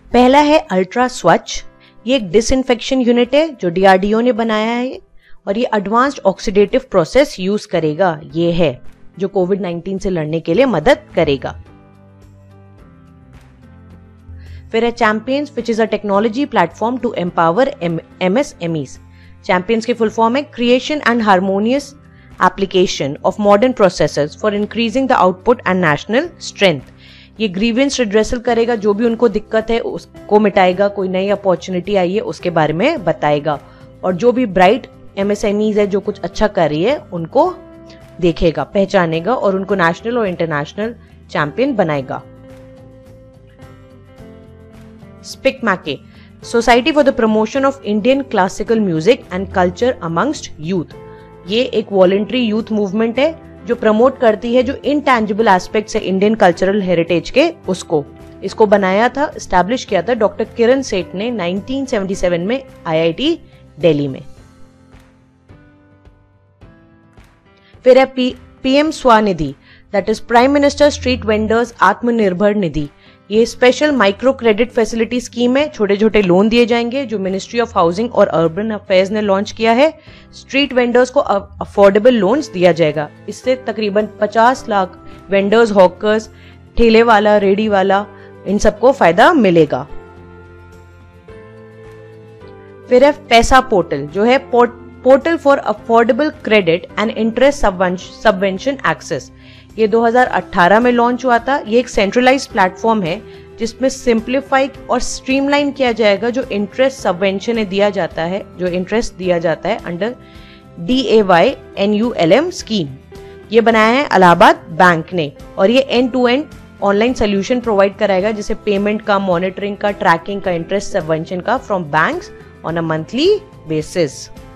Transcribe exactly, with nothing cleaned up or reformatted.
पहला है अल्ट्रा स्वच्छ। ये एक डिसइंफेक्शन यूनिट है जो डीआरडीओ ने बनाया है और ये एडवांस्ड ऑक्सीडेटिव प्रोसेस यूज करेगा। ये है जो कोविड नाइनटीन से लड़ने के लिए मदद करेगा। फिर है champions, which is a technology platform to empower MSMEs. Champions की फुल फॉर्म है creation and harmonious application of modern processes for increasing the output and national strength. ये ग्रीवेंस रिड्रेसल करेगा, जो भी उनको दिक्कत है उसको मिटाएगा, कोई नई अपॉर्चुनिटी आई है उसके बारे में बताएगा, और जो भी ब्राइट एमएसएमईज है जो कुछ अच्छा कर रही है उनको देखेगा, पहचानेगा और उनको नेशनल और इंटरनेशनल चैंपियन बनाएगा। SPIC MACAY, society for the promotion of Indian classical music and culture amongst youth. ये एक वॉलंटरी यूथ मूवमेंट है जो प्रमोट करती है जो इनटैंजिबल एस्पेक्ट्स है इंडियन कल्चरल हेरिटेज के, उसको इसको बनाया था, एस्टैब्लिश किया था डॉक्टर किरण सेठ ने नाइनटीन सेवेंटी सेवन में आईआईटी दिल्ली में। फिर है P, PM Svanidhi, that is prime minister street vendors Atmanirbhar Nidhi. ये special micro credit facility scheme है, छोटे छोटे लोन दिए जाएंगे जो मिनिस्ट्री ऑफ हाउसिंग और अर्बन अफेयर्स ने लॉन्च किया है। स्ट्रीट वेंडर्स को अफोर्डेबल लोन्स दिया जाएगा। इससे तकरीबन पचास लाख वेंडर्स, हॉकर्स, ठेले वाला, रेडी वाला, इन सबको फायदा मिलेगा। फिर है पैसा पोर्टल, जो है portal for affordable credit and interest subvention access. ये दो हज़ार अठारह में लॉन्च हुआ था। ये एक सेंट्रलाइज्ड प्लेटफॉर्म है जिसमें सिंप्लीफाई और स्ट्रीमलाइन किया जाएगा जो इंटरेस्ट सबवेंशन दिया जाता है, जो इंटरेस्ट दिया जाता है under D A Y N U L M scheme. ये बनाया है इलाहाबाद बैंक ने और ये end to end online solution provide कराएगा, जैसे पेमेंट का, मॉनिटरिंग का, ट्रैकिंग का, इंटरेस्ट सबवेंशन का from banks on a monthly basis.